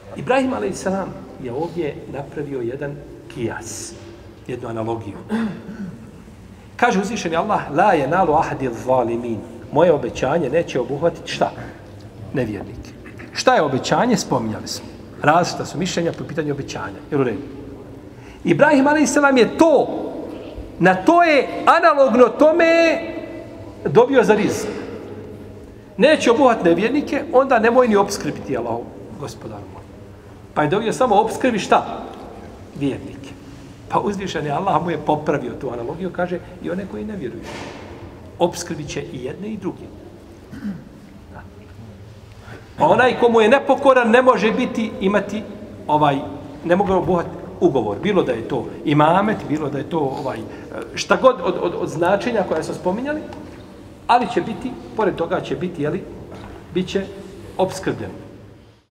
Ibrahim a.s. je ovdje napravio jedan kijas, jednu analogiju. Kaže uzvišeni Allah, la jenalu ahadi zalimin. Moje obećanje neće obuhvatiti šta? Nevjernike. Šta je obećanje? Spominjali smo. Različita su mišljenja po pitanju obećanja. Jel u redu? Ibrahim a.s. je to, na to je analogno tome dobio za rizik. Neće obuhvatiti nevjernike, onda nemoj ni opskrbiti Allahom, gospodaru moj. Pa je dobio samo opskrbi šta? Vjernike. Pa uzvišeni Allah mu je popravio tu analogiju, kaže i one koji ne vjeruju. Opskrbit će i jedne i druge. A onaj komu je nepokoran ne može imati ne mogu obuhvatiti ugovor. Bilo da je to imamet, bilo da je to šta god od značenja koja su spominjali, ali će biti, pored toga će biti, bit će opskrbljen.